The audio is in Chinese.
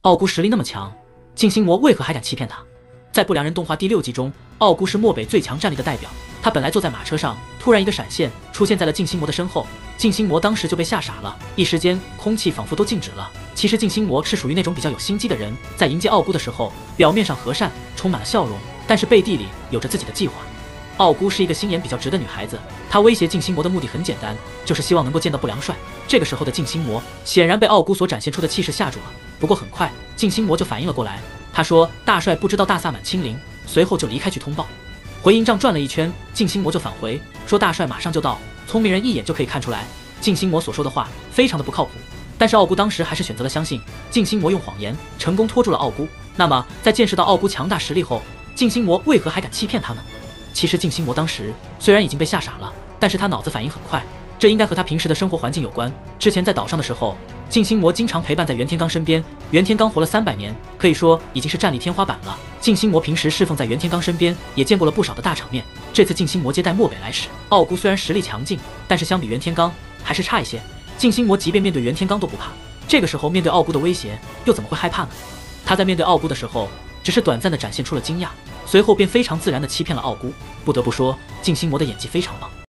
傲孤实力那么强，静心魔为何还敢欺骗他？在不良人动画第6季中，傲孤是漠北最强战力的代表。他本来坐在马车上，突然一个闪现出现在了静心魔的身后，静心魔当时就被吓傻了，一时间空气仿佛都静止了。其实静心魔是属于那种比较有心机的人，在迎接傲孤的时候，表面上和善，充满了笑容，但是背地里有着自己的计划。傲孤是一个心眼比较直的女孩子，她威胁静心魔的目的很简单，就是希望能够见到不良帅。这个时候的静心魔显然被傲孤所展现出的气势吓住了，不过很快静心魔就反应了过来，他说大帅不知道大萨满亲临，随后就离开去通报。回营帐转了一圈，静心魔就返回说大帅马上就到。聪明人一眼就可以看出来，静心魔所说的话非常的不靠谱。但是傲孤当时还是选择了相信，静心魔用谎言成功拖住了傲孤。那么在见识到傲孤强大实力后，静心魔为何还敢欺骗他呢？其实静心魔当时虽然已经被吓傻了，但是他脑子反应很快，这应该和他平时的生活环境有关。之前在岛上的时候，静心魔经常陪伴在袁天罡身边，袁天罡活了300年，可以说已经是战力天花板了。静心魔平时侍奉在袁天罡身边，也见过了不少的大场面。这次静心魔接待漠北来时，傲孤虽然实力强劲，但是相比袁天罡还是差一些。静心魔即便面对袁天罡都不怕，这个时候面对傲孤的威胁，又怎么会害怕呢？他在面对傲孤的时候，只是短暂的展现出了惊讶，随后便非常自然的欺骗了傲孤。不得不说，静心魔的演技非常棒。